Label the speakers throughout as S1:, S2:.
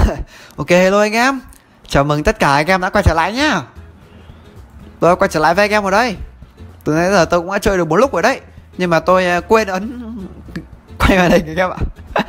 S1: Ok, hello anh em. Chào mừng tất cả anh em đã quay trở lại nhá. Tôi quay trở lại với anh em ở đây. Từ nãy giờ tôi cũng đã chơi được 4 lúc rồi đấy. Nhưng mà tôi quên ấn quay màn hình anh em ạ.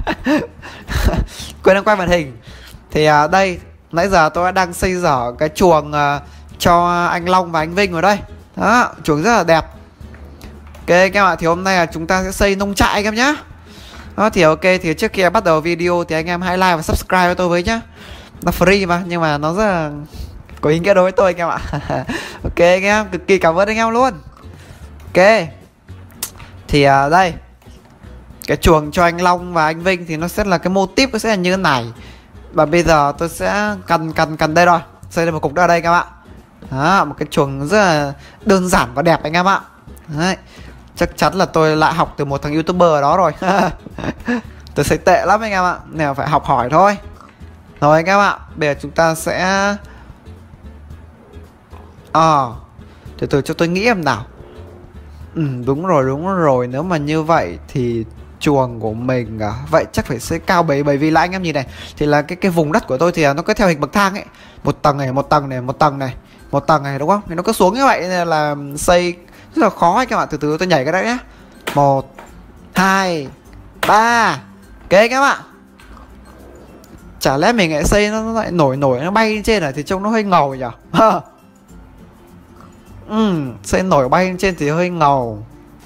S1: Quên ấn quay màn hình. Thì đây, nãy giờ tôi đang xây dở cái chuồng cho anh Long và anh Vinh ở đây. Đó, chuồng rất là đẹp. Ok anh em ạ, thì hôm nay là chúng ta sẽ xây nông trại anh em nhá. Đó thì ok, thì trước khi bắt đầu video thì anh em hãy like và subscribe cho tôi với nhá. Nó free mà, nhưng mà nó rất là có ý nghĩa đối với tôi anh em ạ. Ok anh em, cực kỳ cảm ơn anh em luôn. Ok. Thì đây, cái chuồng cho anh Long và anh Vinh thì nó sẽ là cái mô típ, nó sẽ là như thế này. Và bây giờ tôi sẽ cần đây rồi, xây lên một cục ở đây các bạn. Đó, một cái chuồng rất là đơn giản và đẹp anh em ạ. Đấy. Chắc chắn là tôi lại học từ một thằng YouTuber ở đó rồi. Tôi xây tệ lắm anh em ạ, nên phải học hỏi thôi. Rồi anh em ạ, bây giờ chúng ta sẽ từ từ cho tôi nghĩ em nào. Đúng rồi, nếu mà như vậy thì chuồng của mình vậy chắc phải xây cao, bởi vì là anh em nhìn này, thì là cái vùng đất của tôi thì nó cứ theo hình bậc thang ấy, một tầng này, một tầng này, một tầng này, một tầng này, đúng không? Thì nó cứ xuống như vậy nên là xây rất là khó anh em ạ. Từ từ tôi nhảy cái đấy nhé. 1 2 3. Ok anh em ạ. Chả lẽ mình lại xây nó lại nổi nó bay lên trên này thì trông nó hơi ngầu nhỉ. Xây nổi bay lên trên thì hơi ngầu.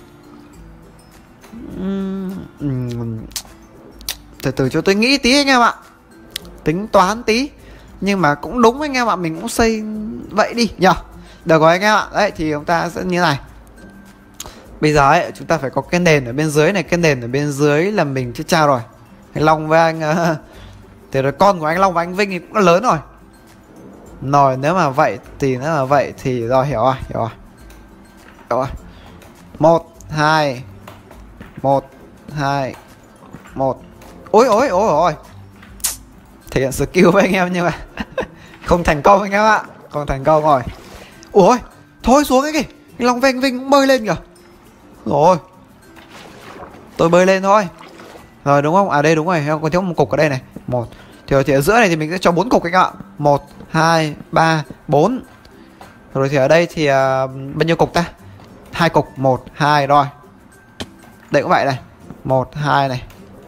S1: Từ từ cho tôi nghĩ tí anh em ạ, tính toán tí. Nhưng mà cũng đúng anh em ạ, mình cũng xây vậy đi nhỉ. Được rồi anh em ạ. Đấy thì chúng ta sẽ như này. Bây giờ ấy, chúng ta phải có cái nền ở bên dưới này. Cái nền ở bên dưới là mình chưa trao rồi. Anh Long với anh thì rồi con của anh Long và anh Vinh thì cũng đã lớn rồi. Rồi nếu mà vậy thì rồi, hiểu rồi. 1 2 1 2 1. Ôi. Thể hiện skill với anh em nhưng mà không thành công anh em ạ. Không thành công rồi. Ủa, thôi xuống cái kìa. Anh Long với anh Vinh cũng bơi lên kìa. Rồi, tôi bơi lên thôi. Rồi đúng không? À đây đúng rồi, còn thiếu một cục ở đây này. Một. Thì ở giữa này thì mình sẽ cho 4 cục anh ạ. 1 2 3 4. Rồi thì ở đây thì bao nhiêu cục ta? 2 cục, 1 2 rồi. Đây cũng vậy này. 1 2 này.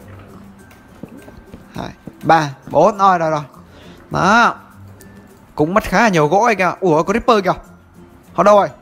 S1: 2 3 4 rồi. Đó. Cũng mất khá là nhiều gỗ anh ạ. Ủa, có Ripper kìa. Họ đâu rồi?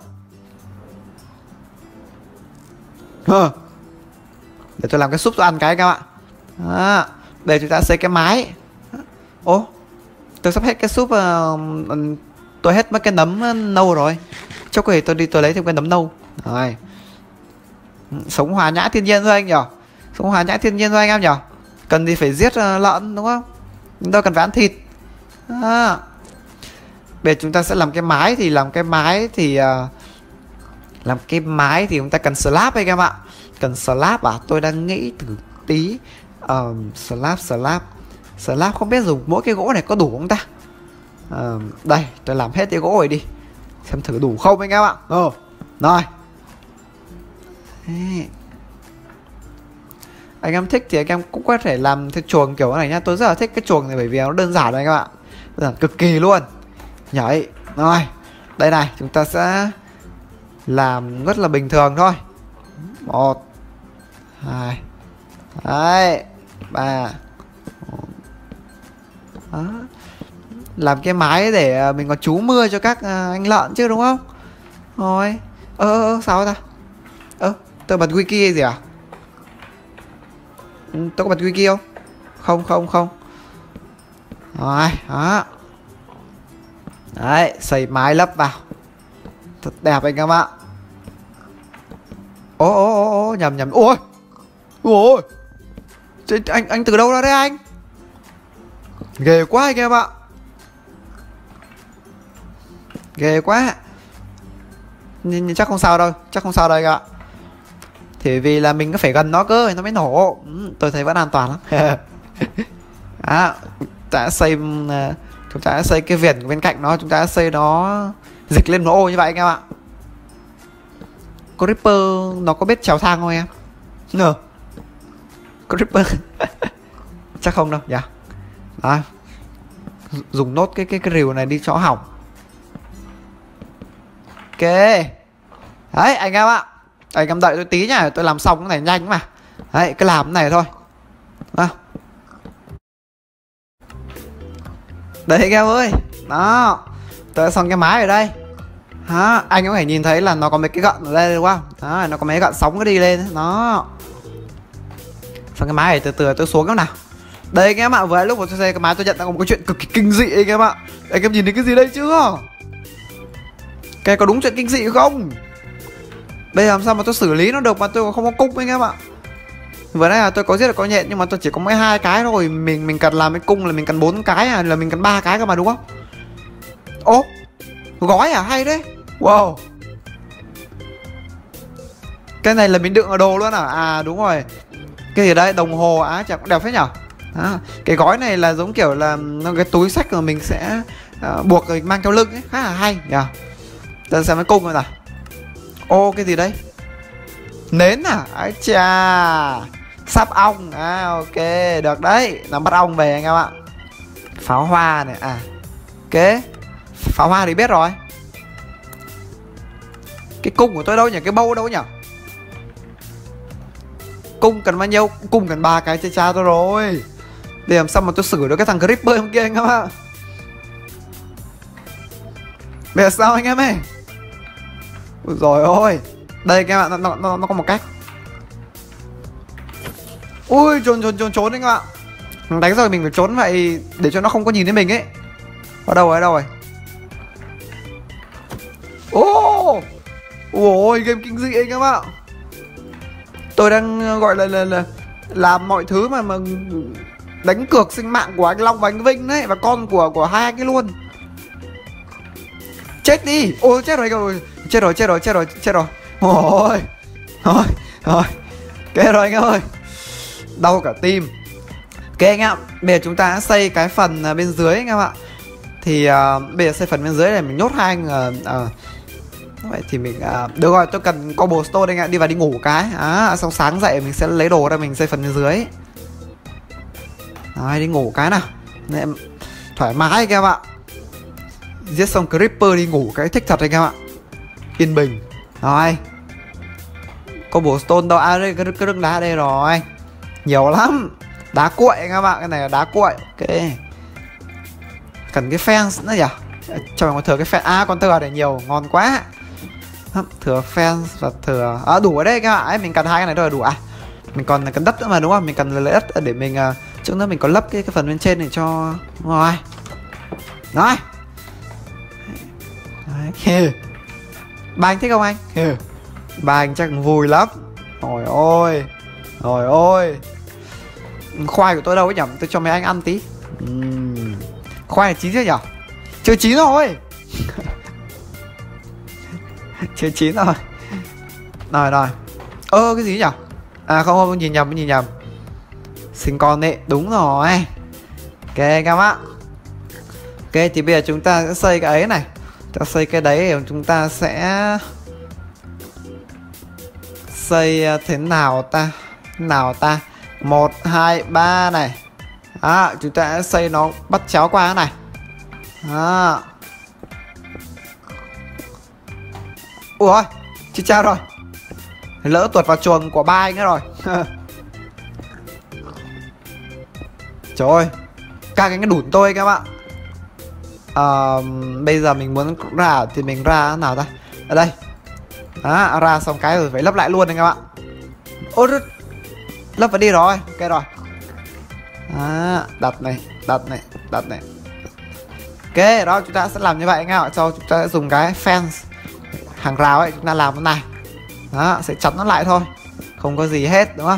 S1: Để tôi làm cái súp tôi ăn cái các bạn. Để chúng ta xây cái mái. Ố, tôi sắp hết cái súp. Tôi hết mất cái nấm nâu rồi. Chốc thì tôi đi tôi lấy thêm cái nấm nâu. Rồi. Sống hòa nhã thiên nhiên thôi anh nhỉ. Sống hòa nhã thiên nhiên thôi anh em nhỉ. Cần gì phải giết lợn đúng không? Chúng ta cần phải ăn thịt. Bây giờ chúng ta sẽ làm cái mái. Thì làm cái mái thì chúng ta cần slab anh em ạ. Cần slab à? Tôi đang nghĩ thử tí. Slab không biết dùng mỗi cái gỗ này có đủ không ta? Đây, tôi làm hết cái gỗ rồi đi. Xem thử đủ không anh em ạ. Rồi. Anh em thích thì anh em cũng có thể làm theo chuồng kiểu này nhá. Tôi rất là thích cái chuồng này bởi vì nó đơn giản anh em ạ. Đơn giản cực kỳ luôn. Nhảy. Rồi. Đây này, chúng ta sẽ làm rất là bình thường thôi. 1 2 2 3. Đó. Làm cái mái để mình còn trú mưa cho các anh lợn chứ đúng không? Rồi. Sao ta? Tôi bật wiki hay gì à? Tôi có bật wiki không? Không. Rồi, đó. Đấy, xây mái lấp vào. Thật đẹp anh em ạ. Nhầm. Ôi. Anh từ đâu ra đấy anh? Ghê quá anh em ạ. Ghê quá. Nhưng chắc không sao đâu anh ạ. Thì vì là mình có phải gần nó cơ nó mới nổ. Tôi thấy vẫn an toàn lắm. Chúng ta xây cái viền bên cạnh nó, chúng ta xây nó dịch lên một ô như vậy anh em ạ. Có Ripper nó có biết trèo thang không em? Có Ripper chắc không đâu. Đó. dùng nốt cái rìu này đi cho hỏng. Ok. Đấy anh em ạ. Anh em đợi tôi tí nhá, tôi làm xong cái này nhanh mà. Đấy, cứ làm cái này thôi. Đó. Đấy anh em ơi. Đó. Tôi đã xong cái máy ở đây. Đó, anh có thể nhìn thấy là nó có mấy cái gợn ở đây đúng không? Đó, nó có mấy gợn sóng nó đi lên. Đó. Xong cái máy này từ từ tôi xuống cái nào. Đây anh em ạ, vừa lúc mà tôi xây cái máy tôi nhận ra có một cái chuyện cực kỳ kinh dị anh em ạ. Anh em nhìn thấy cái gì đây chưa? Cái có đúng chuyện kinh dị không? Đây làm sao mà tôi xử lý nó được mà tôi không có cung anh em ạ. Vừa nãy là tôi có giết được con nhện nhưng mà tôi chỉ có mấy 2 cái thôi. Mình cần làm cái cung là mình cần 4 cái à, là mình cần 3 cái cơ mà đúng không? Ố, gói à, hay đấy. Wow. Cái này là mình đựng ở đồ luôn à? À đúng rồi. Cái gì đấy, đồng hồ á, chả cũng đẹp phết nhở. À, cái gói này là giống kiểu là cái túi sách mà mình sẽ buộc rồi mang theo lưng ấy, khá là hay nhỉ. Ta xem cái cung rồi nào. Ô cái gì đấy? Nến à? Ấy chà. Sáp ong. À ok, được đấy. Làm bắt ong về anh em ạ. Pháo hoa này à. Ok. Pháo hoa thì biết rồi. Cái cung của tôi đâu nhỉ? Cái bâu đâu nhỉ? Cung cần bao nhiêu? Cung cần 3 cái, chơi cha tôi rồi. Để làm sao mà tôi xử được cái thằng Creeper kia anh em ạ. Bây giờ sao anh em ơi? Ôi dồi ôi. Đây các bạn, nó có một cách. Ui trốn anh em ạ. Đánh rồi mình phải trốn vậy để cho nó không có nhìn thấy mình ấy. Ở đâu rồi? Ô. Ôi game kinh dị anh em ạ. Tôi đang gọi là làm mọi thứ mà đánh cược sinh mạng của anh Long và anh Vinh đấy, và con của hai anh ấy luôn. Chết đi. Ôi chết rồi. Chết rồi. Ôi. Thôi. Ok rồi anh em ơi. Đau cả tim. Ok anh em, bây giờ chúng ta xây cái phần bên dưới anh em ạ. Thì bây giờ xây phần bên dưới này mình nhốt hai anh vậy thì mình được rồi, tôi cần cobblestone anh ạ, đi vào đi ngủ cái. Xong sáng dậy mình sẽ lấy đồ ra mình xây phần bên dưới. Đấy, đi ngủ cái nào. Đấy, thoải mái anh em ạ. Giết xong creeper đi ngủ cái thích thật anh em ạ. Yên bình. Rồi. Cobblestone đâu? À đây, cái rừng đá đây rồi. Nhiều lắm. Đá cuội anh em ạ, cái này là đá cuội. Ok. Cần cái fence nữa nhỉ? Cho mình còn thừa cái fence. À còn thừa để nhiều, ngon quá. Thừa fence và thừa đủ ở đây các bạn. Mình cần 2 cái này thôi là đủ à? Mình còn cần đất nữa mà đúng không? Mình cần lấy đất để mình trước nữa mình có lấp cái phần bên trên này cho. Rồi. Đấy. Ba anh thích không anh? Ba anh chắc vui lắm. Rồi ôi. Khoai của tôi đâu ấy nhỉ? Tôi cho mấy anh ăn tí. Khoai này chín chưa nhỉ? Chưa chín rồi. Chưa chín rồi. Rồi. Cái gì nhỉ? À không, nhìn nhầm. Sinh con đấy, đúng rồi. Ok anh em ạ. Ok thì bây giờ chúng ta sẽ xây cái ấy này. Ta xây cái đấy thì chúng ta sẽ xây thế nào ta? 1, 2, 3 này. Chúng ta sẽ xây nó bắt chéo qua cái này. Ui, chết cha rồi. Lỡ tuột vào chuồng của ba anh ấy rồi. Trời ơi, các cái đủn tôi các bạn. Bây giờ mình muốn ra thì mình ra nào ta? Ở đây. Ra xong cái rồi phải lấp lại luôn anh các bạn. Ôi, lấp vào đi rồi. Ok rồi. Đặt này. Ok, đó chúng ta sẽ làm như vậy anh em ạ. Sau chúng ta sẽ dùng cái fence hàng rào ấy, chúng ta làm cái này. Đó, sẽ chắn nó lại thôi. Không có gì hết đúng không?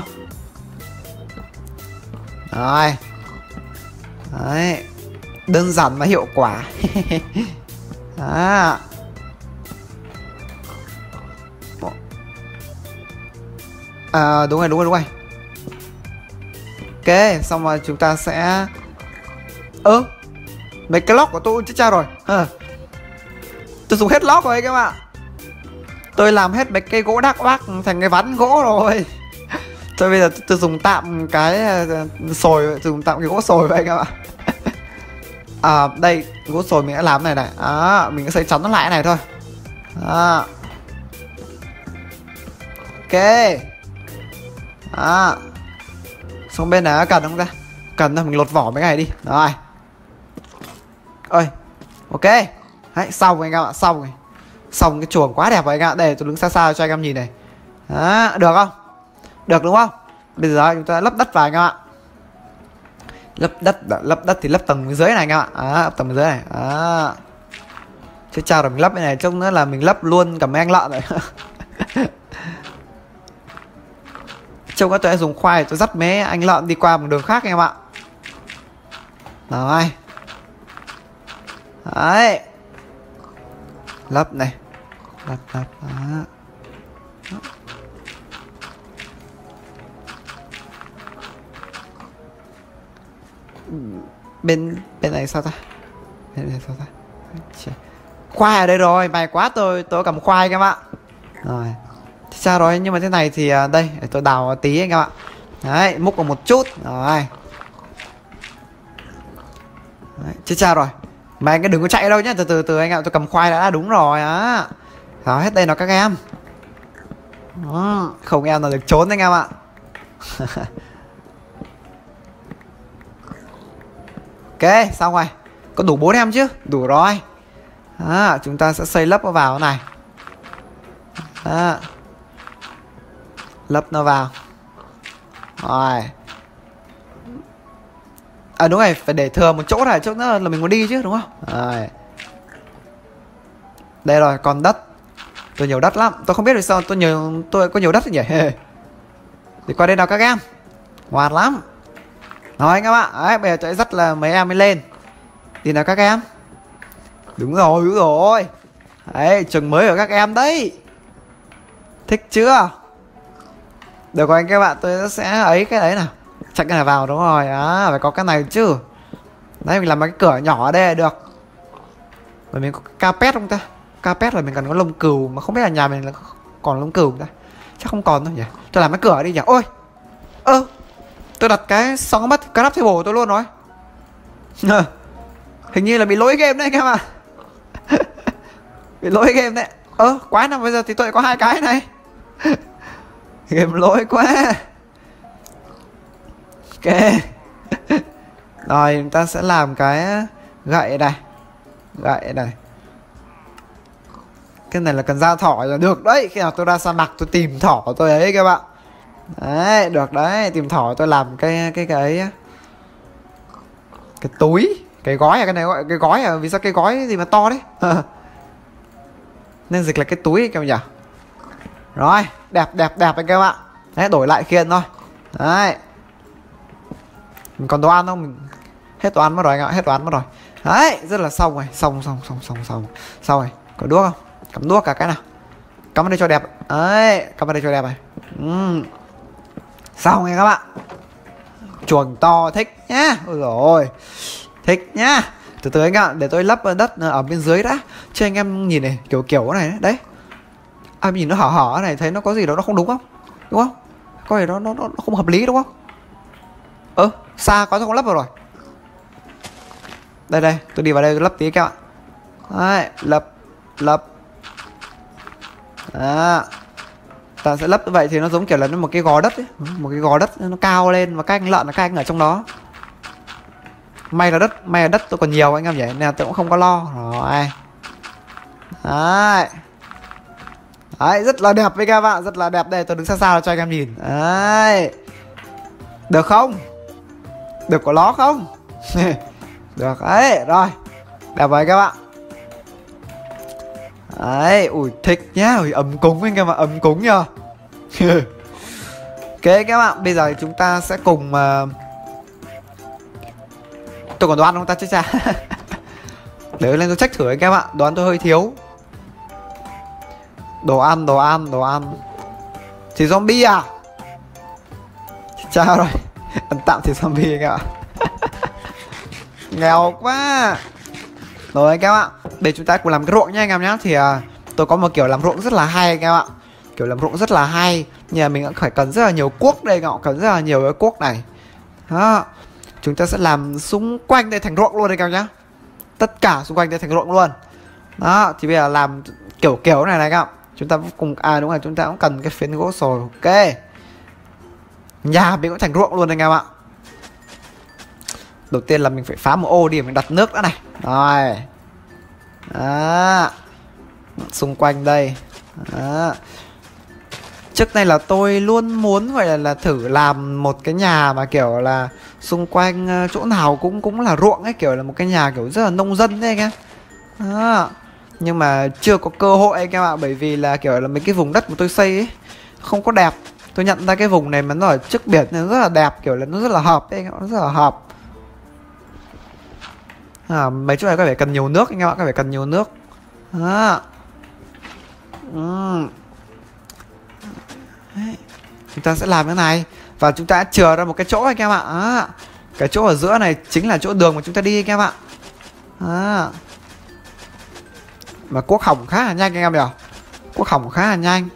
S1: Rồi. Đấy. Đơn giản mà hiệu quả. Đó. Đúng rồi. Ok, xong rồi chúng ta sẽ mấy cái lock của tôi chết cha rồi. Tôi dùng hết lock rồi các bạn. Tôi làm hết mấy cây gỗ đắc bác thành cái ván gỗ rồi. Thôi bây giờ tôi dùng tạm cái sồi, dùng tạm cái gỗ sồi vậy các bạn. Đây gỗ sồi mình đã làm này này. Mình sẽ xây chắn nó lại này thôi. Ok. Xong bên này cần không ta? Cần thôi, mình lột vỏ mấy cái này đi. Rồi. Ơi. Ok. Đấy, xong rồi anh em ạ, xong rồi. Xong cái chuồng quá đẹp rồi anh ạ. Để tôi đứng xa xa cho anh em nhìn này. Được không? Được đúng không? Bây giờ chúng ta lấp đất vào anh em ạ. Lấp đất thì lấp tầng dưới này anh em ạ. Lấp tầng dưới này. Chứ chào rồi mình lấp cái này, trông nữa là mình lấp luôn cả mấy anh lợn rồi. Trông các tôi dùng khoai tôi dắt mấy anh lợn đi qua một đường khác anh em ạ. Rồi. Đấy. Lấp này. Lấp. Bên này sao ta? Bên này sao ta? Khoai ở đây rồi, may quá tôi cầm khoai các bạn. Rồi. Thì sao rồi, nhưng mà thế này thì đây, để tôi đào tí anh em ạ. Đấy, múc vào một chút. Rồi. Đấy, chứ sao rồi. Mà anh cứ đừng có chạy đâu nhá, từ từ anh ạ, tôi cầm khoai đã, đúng rồi á. Đó, hết đây nào các em. Không em nào được trốn anh em ạ. Ok, xong rồi. Có đủ 4 em chứ? Đủ rồi. Chúng ta sẽ xây lấp nó vào này. Lấp nó vào. Rồi. Đúng rồi, phải để thừa một chỗ này, chỗ nữa là mình muốn đi chứ đúng không? Rồi. Đây rồi, còn đất. Tôi nhiều đất lắm. Tôi không biết vì sao tôi có nhiều đất nhỉ. Thì qua đây nào các em. Ngoan lắm. Rồi anh em ạ. Đấy, bây giờ tôi dắt là mấy em mới lên. Đi nào các em. Đúng rồi. Đấy, trường mới của các em đấy. Thích chưa? Được rồi anh các bạn, tôi sẽ ấy cái đấy nào. Chắc cái này vào đúng rồi. Phải có cái này chứ. Đấy, mình làm một cái cửa nhỏ ở đây là được. Rồi mình có carpet không ta? Carpet là mình cần có lông cừu. Mà không biết là nhà mình là còn lông cừu không ta? Chắc không còn đâu nhỉ. Tôi làm cái cửa đi nhỉ. Ôi. Tôi đặt cái xong mất cái nắp table của tôi luôn rồi. Hình như là bị lỗi game đấy anh em ạ. Bị lỗi game đấy. Quái nào bây giờ thì tôi có 2 cái này. Game lỗi quá. Ok. Rồi chúng ta sẽ làm cái gậy này. Cái này là cần ra thỏ là được đấy. Khi nào tôi ra sa mạc tôi tìm thỏ của tôi ấy các bạn. Đấy, được đấy. Tìm thỏ tôi làm cái ấy. Cái túi. Cái gói cái này gọi cái gói vì sao cái gói gì mà to đấy. Nên dịch là cái túi các bạn nhỉ. Rồi, đẹp anh các bạn. Đấy, đổi lại khiên thôi. Đấy. Mình còn đồ ăn không? Mình hết đồ ăn mất rồi anh ạ, hết đồ ăn mất rồi. Đấy, rất là xong rồi. Xong rồi. Có đuốc không? Cắm đuốc cả cái nào. Cắm vào đây cho đẹp. Đấy, cắm vào đây cho đẹp này. Xong rồi các bạn. Chuồng to thích nhá. Ôi dồi ôi. Thích nhá. Từ từ anh ạ, để tôi lấp đất ở bên dưới đã. Cho anh em nhìn này, kiểu này đấy. Nhìn nó hở này, thấy nó có gì đó nó không đúng không? Đúng không? Có gì đó nó không hợp lý đúng không? Xa có sao không lấp vào rồi. Đây, tôi đi vào đây tôi lấp tí các bạn. Đấy, lấp. Ta sẽ lấp như vậy thì nó giống kiểu là nó một cái gò đất ấy. Một cái gò đất nó cao lên và các anh lợn là các anh ở trong đó. May là đất tôi còn nhiều anh em nhỉ, nên tôi cũng không có lo. Rồi. Đấy, rất là đẹp với các bạn, rất là đẹp. Đây tôi đứng xa xa cho anh em nhìn. Đấy. Được không? Được của nó không? Được đấy, rồi. Đẹp rồi các bạn. Đấy, ui thích nhá, ui ấm cúng anh em ạ, ấm cúng nhờ. Ok các bạn, bây giờ chúng ta sẽ cùng tôi còn đồ ăn không ta chứ cha. Để lên tôi check thử anh các bạn, đồ ăn tôi hơi thiếu. Đồ ăn. Thì zombie à? Chào rồi. Ăn tạm thì zombie anh các bạn. Nghèo quá. Rồi anh các bạn, để chúng ta cùng làm cái ruộng nha anh em nhá. Thì tôi có một kiểu làm ruộng rất là hay anh em ạ. Kiểu làm ruộng rất là hay. Nhưng mà mình cũng phải cần rất là nhiều cuốc đây các bạn, cần rất là nhiều cái cuốc này. Đó. Chúng ta sẽ làm xung quanh đây thành ruộng luôn đây các bạn nhá. tất cả xung quanh đây thành ruộng luôn. Đó, thì bây giờ làm kiểu này này các bạn. Chúng ta cùng đúng rồi, chúng ta cũng cần cái phiến gỗ sồi. Ok. Nhà mình cũng thành ruộng luôn anh em ạ. Đầu tiên là mình phải phá một ô đi, mình đặt nước đã này. Rồi. Đó. Xung quanh đây. Đó. Trước này là tôi luôn muốn gọi là thử làm một cái nhà mà kiểu là xung quanh chỗ nào cũng là ruộng ấy, kiểu là một cái nhà kiểu rất là nông dân đấy anh em. Đó. Nhưng mà chưa có cơ hội anh em ạ, bởi vì là kiểu là mấy cái vùng đất mà tôi xây ấy không có đẹp. Tôi nhận ra cái vùng này mà nó ở trước biển nó rất là đẹp, kiểu là nó rất là hợp ấy, nó rất là hợp. Mấy chỗ này có phải cần nhiều nước anh em ạ, có phải cần nhiều nước. Đó. Chúng ta sẽ làm cái này và chúng ta chừa ra một cái chỗ anh em ạ. Cái chỗ ở giữa này chính là chỗ đường mà chúng ta đi anh em ạ. Mà cuốc hỏng khá là nhanh anh em nhỉ. Cuốc hỏng khá là nhanh.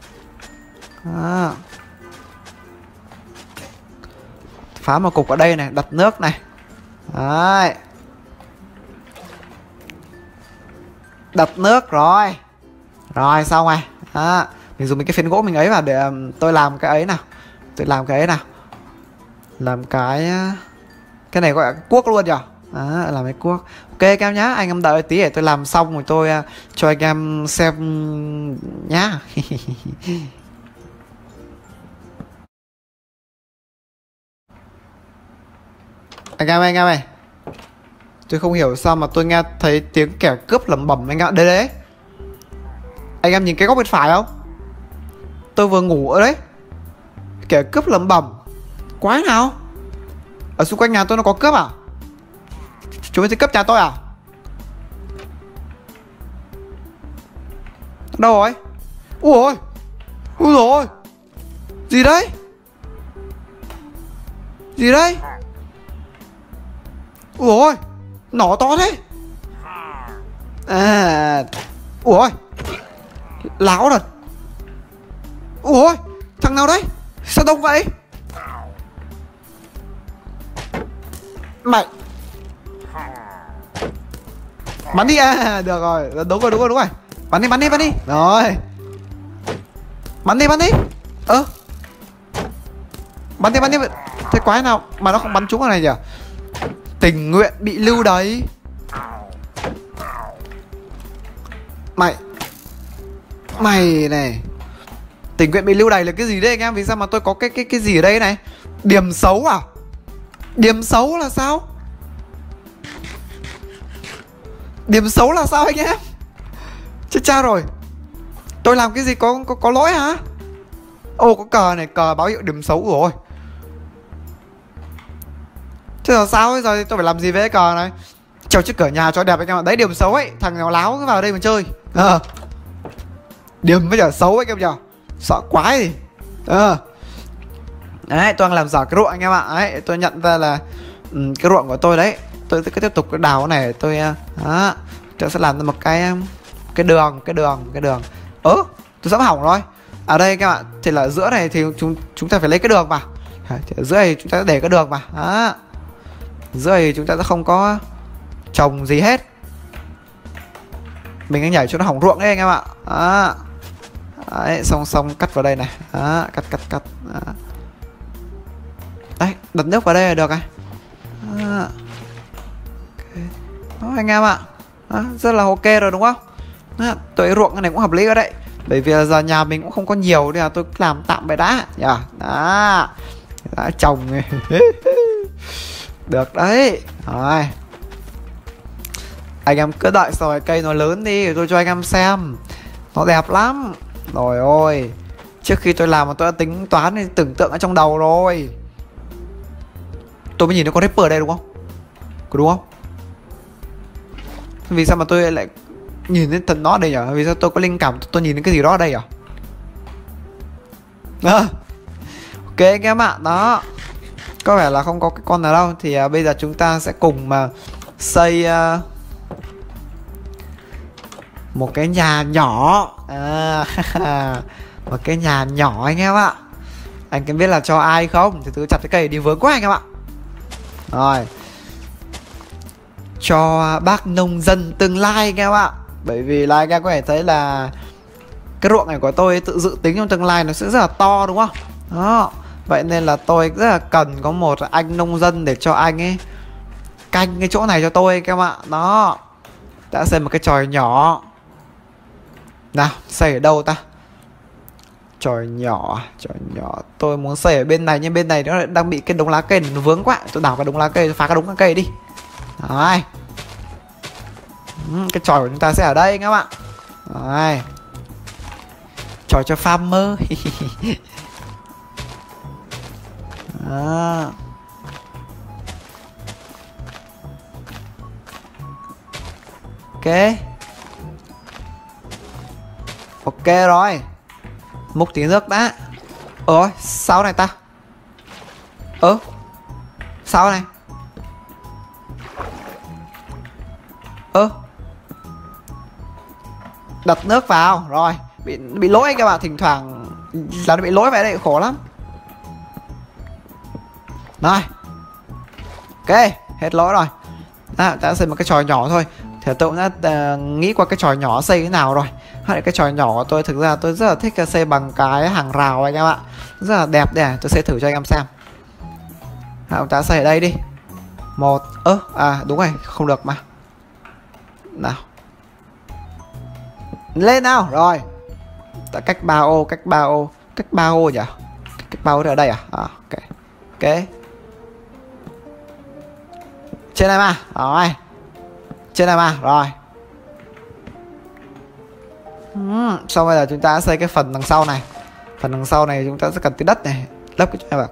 S1: Phá một cục ở đây này, đặt nước này. Đấy. Đặt nước rồi. Rồi xong rồi. Mình dùng cái phiến gỗ mình ấy vào để tôi làm cái ấy nào. Tôi làm cái ấy nào. Làm cái này gọi là cuốc luôn nhỉ. Làm cái cuốc. Ok các em nhá, anh em đợi tí để tôi làm xong rồi tôi cho anh em xem nhá. Anh em ơi. Tôi không hiểu sao mà tôi nghe thấy tiếng kẻ cướp lẩm bẩm anh ạ. Đây đấy. Anh em nhìn cái góc bên phải không? Tôi vừa ngủ ở đấy. Kẻ cướp lẩm bẩm. Quái nào? Ở xung quanh nhà tôi nó có cướp à? Chúng ấy cướp nhà tôi à? Đâu rồi? Ui rồi. Gì đấy? Gì đấy? Ui, nỏ to thế. Ui, láo thật. Ui, thằng nào đấy? Sao đông vậy? Mày bắn đi được rồi, đúng rồi. Bắn đi. Rồi. Bắn đi. Bắn đi. Thế quái nào mà nó không bắn trúng cái này nhỉ? Tình nguyện bị lưu đấy. Mày này. Tình nguyện bị lưu đày là cái gì đấy anh em? Vì sao mà tôi có cái gì ở đây này? Điểm xấu à? Điểm xấu là sao? Điểm xấu là sao anh em? Chết cha rồi. Tôi làm cái gì có lỗi hả? Có cờ này, cờ báo hiệu điểm xấu rồi. Thế giờ sao ấy, giờ tôi phải làm gì với cái cờ này? Treo trước cửa nhà cho đẹp anh em ạ. Đấy điểm xấu ấy, thằng nào láo cứ vào đây mà chơi. Điểm với cả xấu anh em nhỉ? Sợ quái gì. Đấy, tôi đang làm dở cái ruộng anh em ạ. Đấy, tôi nhận ra là cái ruộng của tôi đấy. Tôi cứ tiếp tục cái đào cái này. Tôi sẽ làm ra một cái đường. Tôi sắp hỏng rồi. Ở đây các bạn, thì là giữa này thì chúng ta phải lấy cái đường mà. Thì ở giữa này chúng ta để cái đường mà. Giữa này chúng ta sẽ không có trồng gì hết. Mình đang nhảy cho nó hỏng ruộng đấy anh em ạ. Đấy, xong cắt vào đây này. Cắt. Đấy, đặt nước vào đây là được này. Đó, anh em ạ. Rất là ok rồi đúng không? Tôi ruộng cái này cũng hợp lý rồi đấy. Bởi vì giờ nhà mình cũng không có nhiều nên là tôi làm tạm vậy đã. Đã trồng được đấy. Rồi. Anh em cứ đợi rồi cây nó lớn đi rồi tôi cho anh em xem. Nó đẹp lắm. Rồi ôi. Trước khi tôi làm mà tôi đã tính toán thì tưởng tượng ở trong đầu rồi. Tôi mới nhìn nó có rapper ở đây đúng không? Có đúng không? Vì sao mà tôi lại nhìn đến thần nó ở đây nhỉ? Vì sao tôi có linh cảm tôi nhìn đến cái gì đó ở đây à? Ok anh em ạ. Đó. Có vẻ là không có cái con nào đâu. Thì bây giờ chúng ta sẽ cùng mà xây một cái nhà nhỏ. Một cái nhà nhỏ anh em ạ. Anh có biết là cho ai không? Thì tôi chặt cái cây đi vướng quá anh em ạ. Rồi. cho bác nông dân tương lai các bạn. Bởi vì là các có thể thấy là cái ruộng này của tôi tự dự tính trong tương lai nó sẽ rất là to đúng không? Đó. Vậy nên là tôi rất là cần có một anh nông dân để cho anh ấy canh cái chỗ này cho tôi các bạn. Đó. Đã xây một cái chòi nhỏ. Nào, xây ở đâu ta? Chòi nhỏ, tôi muốn xây ở bên này nhưng bên này nó đang bị cái đống lá cây nó vướng quá. Tôi đào cái đống lá cây, tôi phá cái đống lá cây đi. Đấy. Cái chòi của chúng ta sẽ ở đây các bạn. Đấy. Chòi cho farmer. Đó. Ok. Ok rồi. Múc tí nước đã. Ôi sao này ta? Sao này? Đặt nước vào. Rồi. Bị lỗi các bạn. Thỉnh thoảng là nó bị lỗi vậy đấy. Khổ lắm. Rồi. Ok. Hết lỗi rồi. Ta xây một cái chòi nhỏ thôi. Thì tôi cũng đã nghĩ qua cái chòi nhỏ xây thế nào rồi. Cái chòi nhỏ của tôi thực ra tôi rất là thích xây bằng cái hàng rào anh em ạ. Rất là đẹp đây. Tôi sẽ thử cho anh em xem. Chúng ta xây ở đây đi. Một. Đúng rồi. Không được mà. Nào. Lên nào. Rồi. Ta cách 3 ô. Cách 3 ô. Cách 3 ô nhỉ? Cách 3 ô ở đây à? Ok. Ok. Trên này mà. Rồi. Trên này mà. Rồi. Xong bây giờ chúng ta xây cái phần đằng sau này. Phần đằng sau này chúng ta sẽ cần tí đất này. Lấp cái chỗ này vào.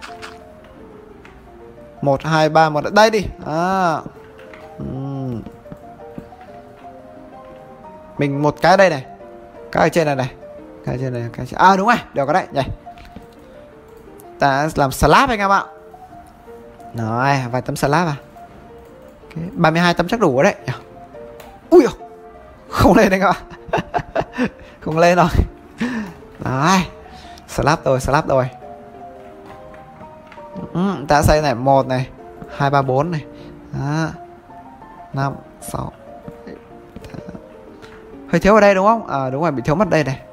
S1: 1, 2, 3, 1. Đây đi. Mình một cái đây này. Cái ở trên này này. Cái trên này. Cái trên... đúng rồi. Được cái đấy. Nhảy. Ta làm slab anh em ạ. Rồi. Vài tấm slab à. 32 tấm chắc đủ rồi đấy. Ui dồi. Không lên anh em ạ. Không lên rồi. Đấy. Slab rồi. Ta xây này. 1 này. 2, 3, 4 này. Đó. 5, 6. Hơi thiếu ở đây đúng không? Đúng rồi. Bị thiếu mất đây này.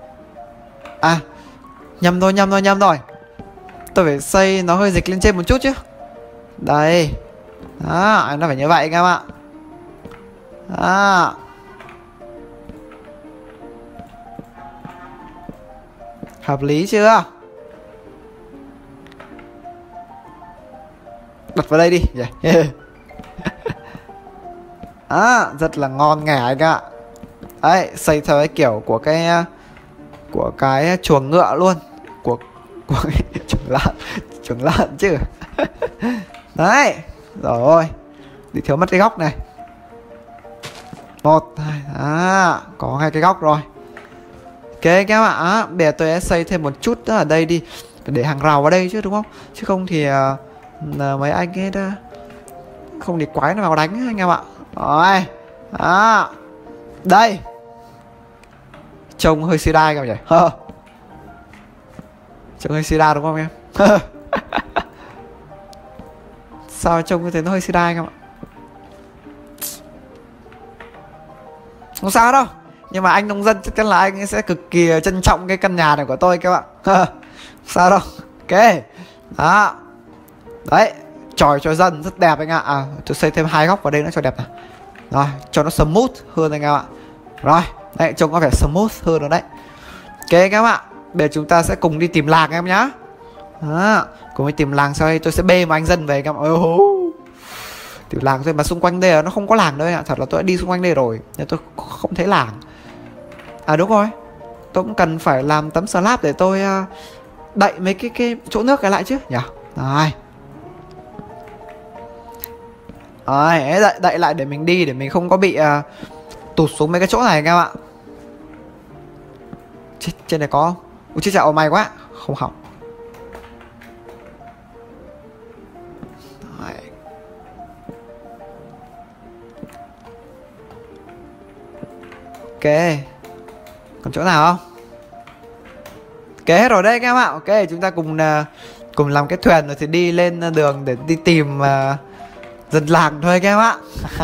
S1: Nhầm rồi. Tôi phải xây nó hơi dịch lên trên một chút chứ. Đây. Đó. Nó phải như vậy anh em ạ. Đó. Hợp lý chưa? Đặt vào đây đi. Rất là ngon nghẻ anh ạ. Đấy, xây theo cái kiểu của cái chuồng ngựa luôn. Của chuồng lợn chứ. Đấy. Rồi. Bị thiếu mất cái góc này. 1, 2. Có 2 cái góc rồi. Ok các bạn. Bây giờ tôi sẽ xây thêm một chút ở đây đi. Để hàng rào vào đây chứ đúng không? Chứ không thì mấy anh ấy đã... Không thì quái nó vào đánh anh em ạ. Rồi. Đây. Trông hơi xì đai các bạn nhỉ? Trông hơi xì đai đúng không em? Sao trông như thế nó hơi xì đai các bạn? Không sao đâu. Nhưng mà anh nông dân chắc chắn là anh ấy sẽ cực kỳ trân trọng cái căn nhà này của tôi các bạn. Sao đâu. Ok. Đó. Đấy. Chòi cho dân rất đẹp anh ạ. Tôi xây thêm 2 góc vào đây nữa cho đẹp này. Rồi. Cho nó smooth hơn anh em ạ. Rồi. Đấy. Trông có vẻ smooth hơn rồi đấy. Ok các bạn. Bây giờ chúng ta sẽ cùng đi tìm làng em nhá. Cùng đi tìm làng. Sau đây tôi sẽ bê một anh dân về các bạn. Tìm làng thôi mà xung quanh đây nó không có làng đâu ạ. Thật là tôi đã đi xung quanh đây rồi nhưng tôi không thấy làng. Đúng rồi. Tôi cũng cần phải làm tấm slab để tôi đậy mấy cái chỗ nước cái lại chứ nhỉ. Rồi. Rồi, đậy lại để mình đi, để mình không có bị tụt xuống mấy cái chỗ này các bạn. Trên này có không? Ui chết chào may quá. Không hỏng. Rồi. Ok. Còn chỗ nào không? Ok hết rồi đây các bạn. Ok chúng ta cùng làm cái thuyền rồi thì đi lên đường để đi tìm Dân làng thôi anh em ạ.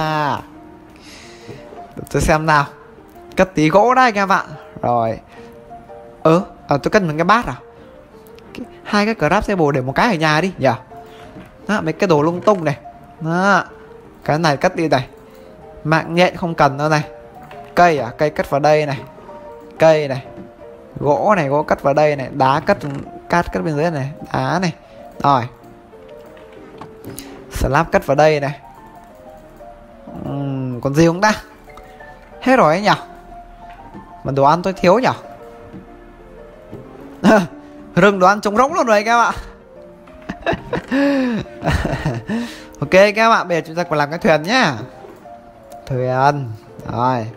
S1: Tôi xem nào. Cất tí gỗ đây anh em ạ. Rồi. Tôi cất một cái bát à? Hai cái crab table để một cái ở nhà đi nhỉ. Đó, mấy cái đồ lung tung này. Đó. Cái này cất đi này. Mạng nhện không cần đâu này. Cây à? Cây cất vào đây này. Cây này. Gỗ này, gỗ cất vào đây này. Đá cất cất bên dưới này. Đá này. Rồi. Slab cất vào đây này. Còn gì không ta? Hết rồi ấy nhỉ. Mà đồ ăn tôi thiếu nhỉ. Rừng đồ ăn trống rỗng luôn rồi anh em ạ. Ok anh em ạ. Bây giờ chúng ta còn làm cái thuyền nhá. Thuyền. Rồi.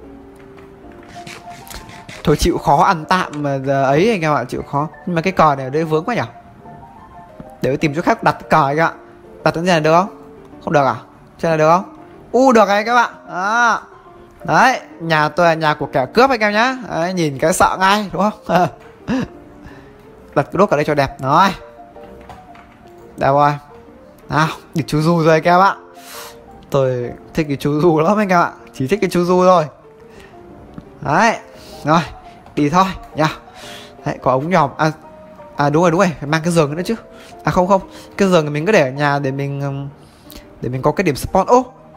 S1: Thôi chịu khó ăn tạm mà ấy anh em ạ. Chịu khó. Nhưng mà cái cờ này ở đây vướng quá nhỉ. Để tìm chỗ khác đặt cờ anh ạ. Đặt đến này được không? Không được à? Trên này được không? Được anh các bạn. Đó. Đấy. Nhà tôi là nhà của kẻ cướp anh em nhá. Đấy, nhìn cái sợ ngay đúng không? Đặt cái đốt ở đây cho đẹp. Rồi. Đẹp rồi. Nào. Đi chú du rồi anh em ạ. Tôi thích cái chú du lắm anh em ạ. Chỉ thích cái chú du thôi. Đấy. Rồi. Đi thôi nha. Đấy. Có ống nhòm. Đúng rồi. Phải mang cái giường nữa chứ. Không. Cái giường mình cứ để ở nhà để mình có cái điểm spawn.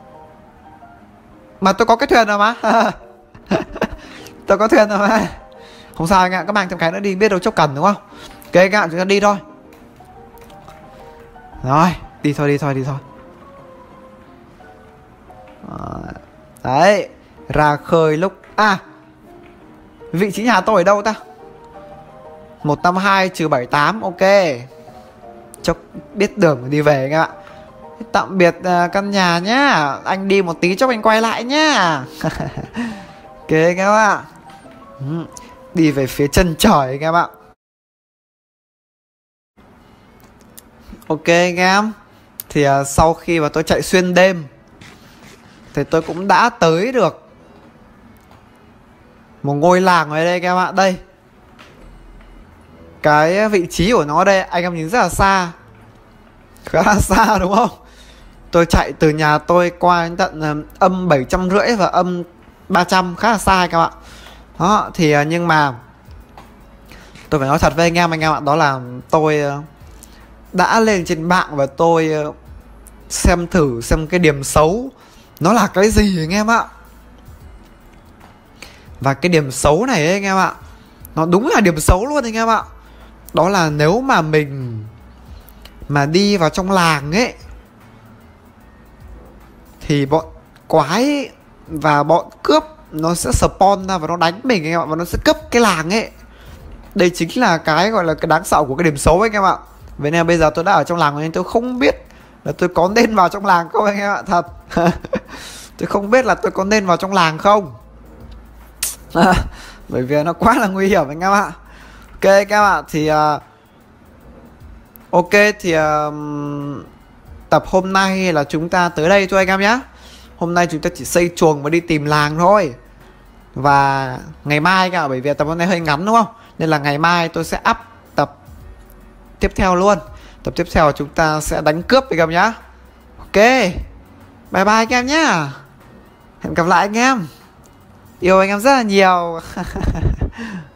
S1: Mà tôi có cái thuyền rồi mà. Tôi có thuyền rồi mà. Không sao anh ạ. Các mang thêm cái nữa đi. Biết đâu chốc cần đúng không? Ok anh ạ. Chúng ta đi thôi. Rồi. Đi thôi. Đấy. Ra khơi lúc. Vị trí nhà tôi ở đâu ta? 152-78. Ok. Chốc biết đường đi về anh ạ. Tạm biệt căn nhà nhá. Anh đi một tí chốc anh quay lại nhá. Ok anh em ạ. Đi về phía chân trời anh em ạ. Ok anh em. Thì sau khi mà tôi chạy xuyên đêm thì tôi cũng đã tới được một ngôi làng ở đây anh em ạ. Đây. Cái vị trí của nó đây anh em nhìn rất là xa. Khá là xa đúng không? Tôi chạy từ nhà tôi qua đến tận âm 750 và âm 300. Khá là xa các bạn. Đó thì nhưng mà tôi phải nói thật với anh em ạ. Đó là tôi đã lên trên mạng và tôi xem thử xem cái điểm xấu nó là cái gì anh em ạ. Và cái điểm xấu này ấy, anh em ạ, nó đúng là điểm xấu luôn anh em ạ. Đó là nếu mà mình mà đi vào trong làng ấy thì bọn quái và bọn cướp nó sẽ spawn ra và nó đánh mình anh em ạ. Và nó sẽ cướp cái làng ấy. Đây chính là cái gọi là cái đáng sợ của cái điểm xấu anh em ạ. Vậy nên bây giờ tôi đã ở trong làng nên tôi không biết là tôi có nên vào trong làng không anh em ạ. Thật. Tôi không biết là tôi có nên vào trong làng không. Bởi vì nó quá là nguy hiểm anh em ạ. Ok các bạn thì ok thì tập hôm nay là chúng ta tới đây thôi anh em nhé. Hôm nay chúng ta chỉ xây chuồng và đi tìm làng thôi. Và ngày mai cả, bởi vì tập hôm nay hơi ngắn đúng không, nên là ngày mai tôi sẽ up tập tiếp theo luôn. Tập tiếp theo chúng ta sẽ đánh cướp anh em nhé. Ok, bye bye anh em nhé. Hẹn gặp lại anh em. Yêu anh em rất là nhiều.